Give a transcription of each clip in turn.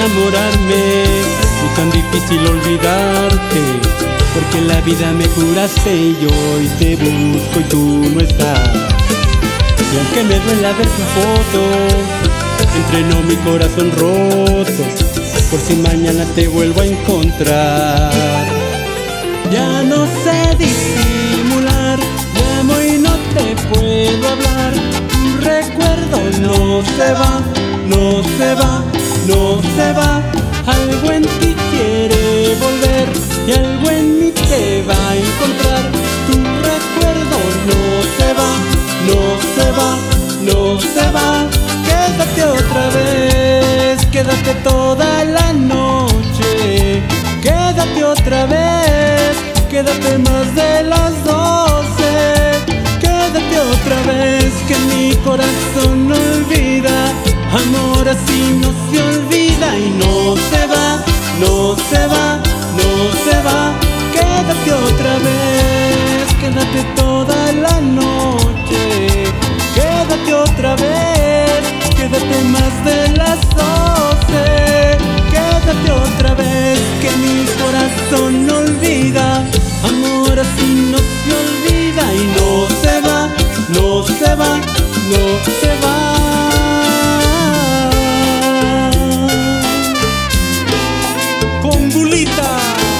enamorarme, y tan difícil olvidarte, porque en la vida me curaste y hoy te busco y tú no estás. Y aunque me duela ver tu foto, entrenó mi corazón roto, por si mañana te vuelvo a encontrar. Ya no sé disimular, llamo y no te puedo hablar. Tu recuerdo no se va, no se va, no se va. Algo en ti quiere volver y algo en mí te va a encontrar. Tu recuerdo no se va, no se va, no se va. Quédate otra vez, quédate toda la noche. Quédate otra vez, quédate más de las 12. Quédate otra vez, que mi corazón no olvida. Amor así no se olvida y no se va, no se va, no se va. Quédate otra vez, quédate toda la noche. Quédate otra vez, quédate más de las 12. Quédate otra vez, que mi corazón no olvida. Amor así no se olvida y no se va, no se va, no se va. Con Bulita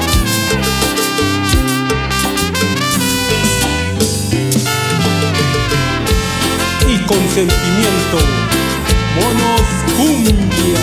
y con sentimiento, Monos Cumbia.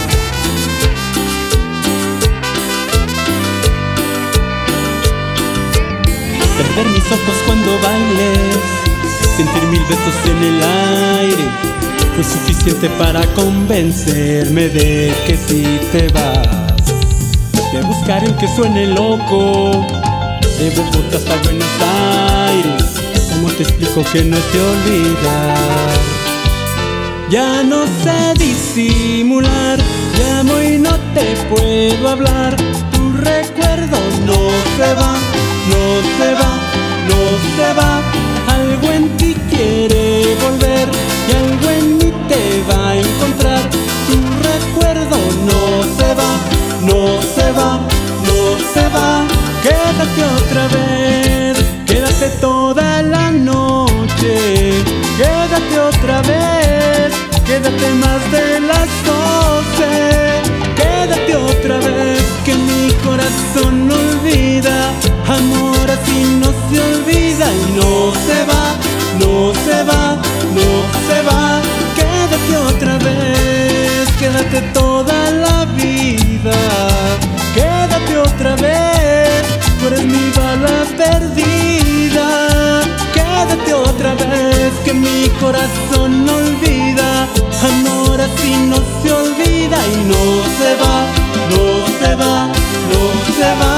Perder mis ojos cuando bailes, sentir 1000 besos en el aire, fue suficiente para convencerme de que si te vas. De buscar el que suene loco, de Bogotá hasta Buenos Aires, ¿cómo te explico que no te olvidar? Ya no sé disimular, llamo y no te puedo hablar. Tu recuerdo no se va, no se va, no se va. Algo en ti quiere volver y algo en mí te va a encontrar. Tu recuerdo no se va, no se va, no se va. Quédate otra vez, quédate toda la noche. Quédate otra vez, quédate más de las 12. Quédate otra vez, que mi corazón no olvida. Amor así no se olvida y no se va, no se va, no se va. Quédate otra vez, quédate toda la vida. Quédate otra vez, tú eres mi bala perdida. Quédate otra vez, que mi corazón no olvida. Amor así no se olvida y no se va, no se va, no se va.